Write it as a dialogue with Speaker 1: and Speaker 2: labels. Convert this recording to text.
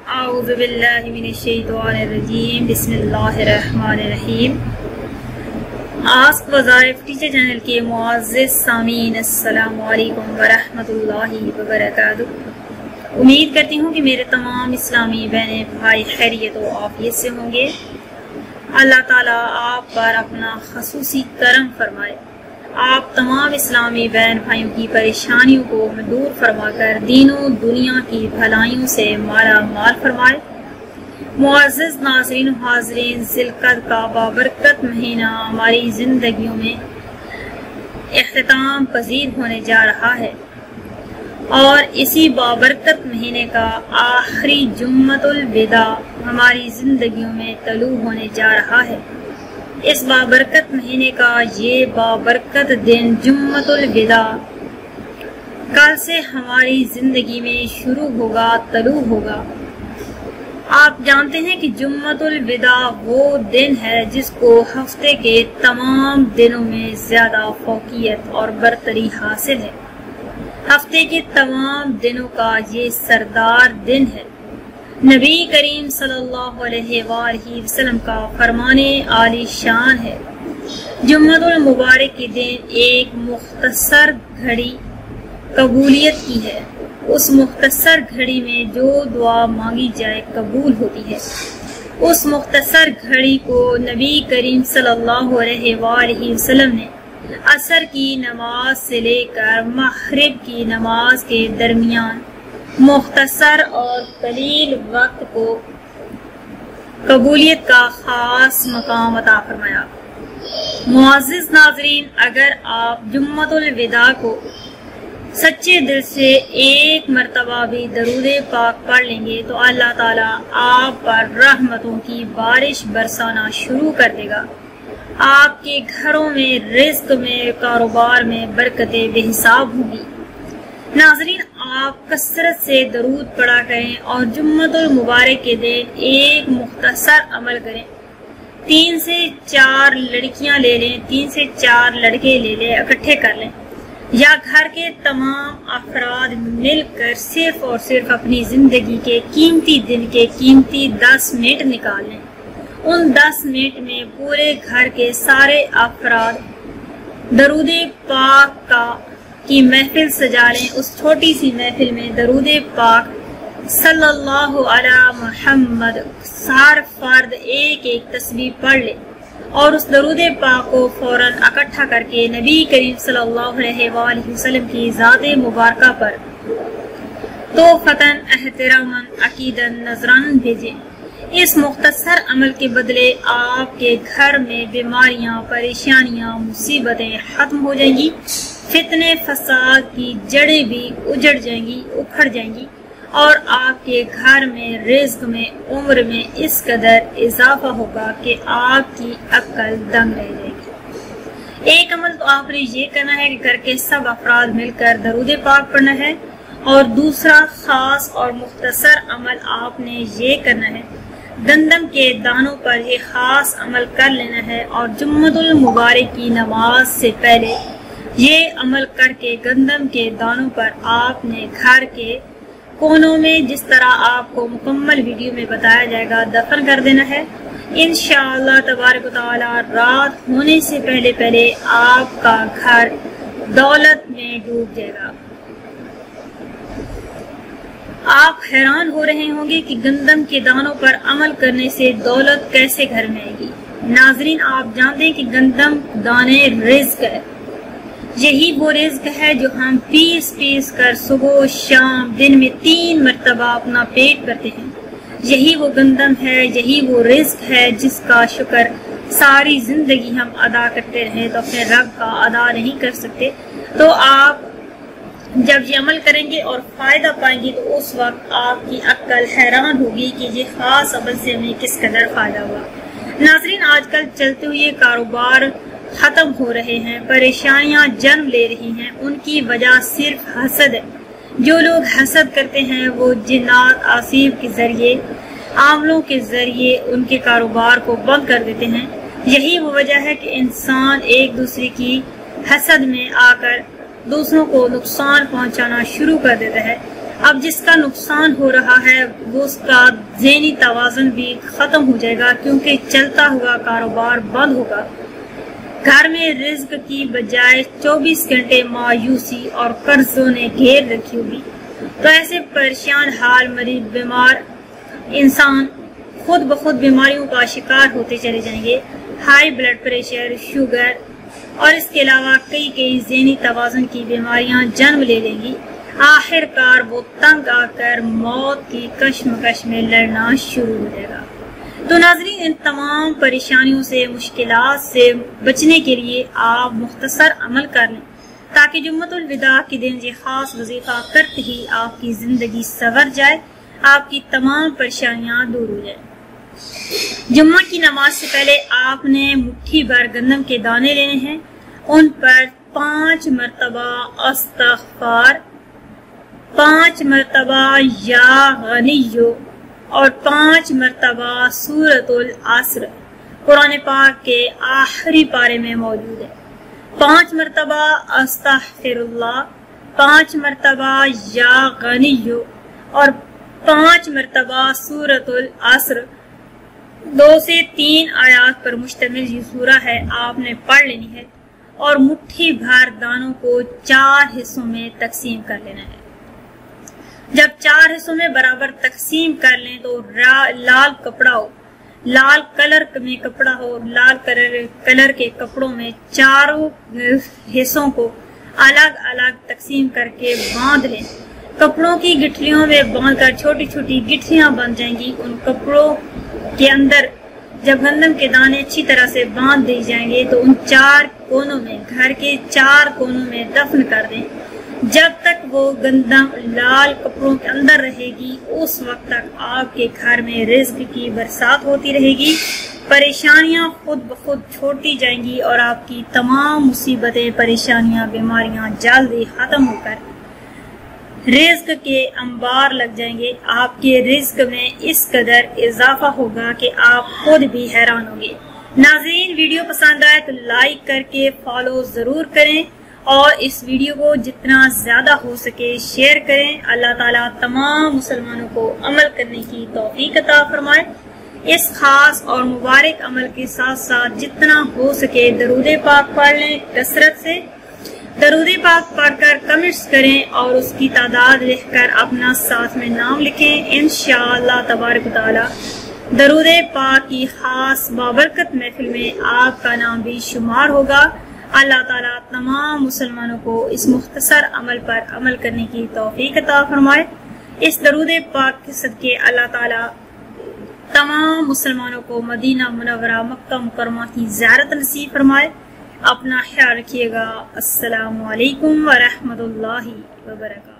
Speaker 1: اعوذ باللہ من الشیطان الرجیم بسم اللہ الرحمن الرحیم۔ آسک وظائف ٹیچر چینل کے معزز سامعین، السلام علیکم ورحمۃ اللہ وبرکاتہ۔ امید کرتی ہوں کہ میرے تمام اسلامی بہنیں بھائی خیریت و عافیت سے ہوں گے۔ اللہ تعالیٰ آپ پر اپنا خصوصی کرم فرمائے، آپ تمام اسلامی بہن بھائیوں کی پریشانیوں کو دور فرما کر دین و دنیا کی بھلائیوں سے مالا مال فرمائے۔ معزز ناظرین و حاضرین، ذوالقعدہ کا بابرکت مہینہ ہماری زندگیوں میں اختتام پذیر ہونے جا رہا ہے، اور اسی بابرکت مہینے کا آخری جمعۃ الوداع ہماری زندگیوں میں طلوع ہونے جا رہا ہے۔ اس بابرکت مہینے کا یہ بابرکت دن جمعۃ الوداع کل سے ہماری زندگی میں شروع ہوگا، طلوع ہوگا۔ آپ جانتے ہیں کہ جمعۃ الوداع وہ دن ہے جس کو ہفتے کے تمام دنوں میں زیادہ فوقیت اور برتری حاصل ہے۔ ہفتے کے تمام دنوں کا یہ سردار دن ہے۔ نبی کریم صلی اللہ علیہ وآلہ وسلم کا فرمان عالی شان ہے۔ جمعۃ المبارک کے دن ایک مختصر گھڑی قبولیت کی ہے۔ اس مختصر گھڑی میں جو دعا مانگی جائے قبول ہوتی ہے۔ اس مختصر گھڑی کو نبی کریم صلی اللہ علیہ وآلہ وسلم نے عصر کی نماز سے لے کر مغرب کی نماز کے درمیان مختصر اور قلیل وقت کو قبولیت کا خاص مقام عطا فرمایا۔ معزز ناظرین، اگر آپ جمعۃ الوداع کو سچے دل سے ایک مرتبہ بھی درود پاک پڑھ لیں گے تو اللہ تعالیٰ آپ پر رحمتوں کی بارش برسانا شروع کر دے گا۔ آپ کے گھروں میں، رزق میں، کاروبار میں برکتیں بے حساب ہوگی۔ ناظرین، آپ کثرت سے درود پڑھا کریں اور جمعۃ المبارک کے دن ایک مختصر عمل کریں۔ 3 سے 4 لڑکیاں لے لیں، 3 سے 4 لڑکے لے لیں، اکٹھے کر لیں، یا گھر کے تمام افراد مل کر صرف اور صرف اپنی زندگی کے قیمتی دن کے قیمتی 10 منٹ نکال لیں۔ ان 10 منٹ میں پورے گھر کے سارے افراد درود پاک کی محفل سجا لیں۔ اس چھوٹی سی محفل میں درود پاک صلی اللہ علی محمد ہر فرد ایک ایک تسبیح پڑھ لے، اور اس درود پاک کو فوراً اکٹھا کر کے نبی کریم صلی اللہ علیہ وآلہ وسلم کی ذات مبارکہ پر تحفتاً احتراماً عقیداً نذراً بھیجیں۔ اس مختصر عمل کے بدلے آپ کے گھر میں بیماریاں، پریشانیاں، مصیبتیں ختم ہو جائیں گی، فتنے فساد کی جڑیں بھی اجڑ جائیں گی، اکھڑ جائیں گی، اور آپ کے گھر میں، رزق میں، عمر میں اس قدر اضافہ ہوگا کہ آپ کی عقل دنگ رہ جائے گی۔ ایک عمل تو آپ نے یہ کرنا ہے کہ گھر کے سب افراد مل کر درود پاک پڑھنا ہے، اور دوسرا خاص اور مختصر عمل آپ نے یہ کرنا ہے، گندم کے دانوں پر یہ خاص عمل کر لینا ہے، اور جمعۃ المبارک کی نماز سے پہلے یہ عمل کر کے گندم کے دانوں پر آپ نے گھر کے کونوں میں، جس طرح آپ کو مکمل ویڈیو میں بتایا جائے گا، دفن کر دینا ہے۔ انشاءاللہ تبارک و تعالی رات ہونے سے پہلے پہلے آپ کا گھر دولت میں ڈوب جائے گا۔ آپ حیران ہو رہے ہوں گے کہ گندم کے دانوں پر عمل کرنے سے دولت کیسے گھر میں آئے گی۔ ناظرین، آپ جانتے ہیں کہ گندم دانے رزق ہے۔ یہی وہ رزق ہے جو ہم پیس کر صبح و شام دن میں 3 مرتبہ اپنا پیٹ بھرتے ہیں۔ یہی وہ گندم ہے، یہی وہ رزق ہے جس کا شکر ساری زندگی ہم ادا کرتے رہیں تو اپنے رب کا ادا نہیں کر سکتے۔ تو آپ جب یہ عمل کریں گے اور فائدہ پائیں گے تو اس وقت آپ کی عقل حیران ہوگی کہ یہ خاص عمل سے ہمیں کس قدر فائدہ ہوا۔ ناظرین، آج کل چلتے ہوئے کاروبار ختم ہو رہے ہیں، پریشانیاں جنم لے رہی ہیں، ان کی وجہ صرف حسد ہے۔ جو لوگ حسد کرتے ہیں وہ جنات آسیب کے ذریعے، عاملوں کے ذریعے ان کے کاروبار کو بند کر دیتے ہیں۔ یہی وہ وجہ ہے کہ انسان ایک دوسرے کی حسد میں آ کر دوسروں کو نقصان پہنچانا شروع کر دیتا ہے۔ اب جس کا نقصان ہو رہا ہے وہ اس کا ذہنی توازن بھی ختم ہو جائے گا، کیونکہ چلتا ہوا کاروبار بند ہوگا۔ گھر میں رزق کی بجائے 24 گھنٹے مایوسی اور قرضوں نے گھیر رکھی ہوگی، تو ایسے پریشان حال مریض بیمار انسان خود بخود بیماریوں کا شکار ہوتے چلے جائیں گے۔ ہائی بلڈ پریشر، شوگر اور اس کے علاوہ کئی ذہنی توازن کی بیماریاں جنم لے لیں گی۔ آخر کار وہ تنگ آ کر موت کی کشمکش میں لڑنا شروع ہو جائے گا۔ تو ناظرین، ان تمام پریشانیوں سے، مشکلات سے بچنے کے لیے آپ مختصر عمل کر لیں، تاکہ جمعۃ الوداع کے دن یہ خاص وظیفہ کرتے ہی آپ کی زندگی سنور جائے، آپ کی تمام پریشانیاں دور ہو جائیں۔ جمعہ کی نماز سے پہلے آپ نے مٹھی بھر گندم کے دانے لینے ہیں، ان پر 5 مرتبہ استغفار، 5 مرتبہ یا غنیو اور 5 مرتبہ سورۃ العصر قرآن پاک کے آخری پارے میں موجود ہے۔ 5 مرتبہ استغفر اللہ، 5 مرتبہ یا غنیو اور 5 مرتبہ سورۃ العصر۔ 2 سے 3 آیات پر مشتمل یہ سورہ ہے، آپ نے پڑھ لینی ہے اور مٹھی بھر دانوں کو 4 حصوں میں تقسیم کر لینا ہے۔ جب 4 حصوں میں برابر تقسیم کر لیں تو لال کپڑا ہو، لال کلر میں کپڑا ہو، لال کلر کے کپڑوں میں 4 حصوں کو الگ الگ تقسیم کر کے باندھ لیں۔ کپڑوں کی گٹھلیوں میں باندھ کر چھوٹی چھوٹی گٹھلیاں بن جائیں گی۔ ان کپڑوں کے اندر جب گندم کے دانے اچھی طرح سے باندھ دی جائیں گے تو ان 4 کونوں میں، گھر کے 4 کونوں میں دفن کر دیں۔ جب تک وہ گندم لال کپڑوں کے اندر رہے گی اس وقت تک آپ کے گھر میں رزق کی برسات ہوتی رہے گی، پریشانیاں خود بخود چھوٹی جائیں گی اور آپ کی تمام مصیبتیں، پریشانیاں، بیماریاں جلدی ختم ہو کر رزق کے انبار لگ جائیں گے۔ آپ کے رزق میں اس قدر اضافہ ہوگا کہ آپ خود بھی حیران ہوں گے۔ ناظرین، ویڈیو پسند آئے تو لائک کر کے فالو ضرور کریں اور اس ویڈیو کو جتنا زیادہ ہو سکے شیئر کریں۔ اللہ تعالیٰ تمام مسلمانوں کو عمل کرنے کی توفیق عطا فرمائے۔ اس خاص اور مبارک عمل کے ساتھ ساتھ جتنا ہو سکے درود پاک پڑھ لیں، کثرت سے درود پاک پڑھ کر کمنٹس کریں اور اس کی تعداد لکھ کر اپنا ساتھ میں نام لکھیں۔ انشاءاللہ تبارک و تعالی درود پاک کی خاص بابرکت محفل میں آپ کا نام بھی شمار ہوگا۔ اللہ تعالیٰ تمام مسلمانوں کو اس مختصر عمل پر عمل کرنے کی توفیق عطا فرمائے۔ اس درود پاک کے صدقے اللہ تعالیٰ تمام مسلمانوں کو مدینہ منورہ، مکہ مکرمہ کی زیارت نصیب فرمائے۔ اپنا خیال رکھیے گا۔ السلام علیکم ورحمۃ اللہ وبرکاتہ۔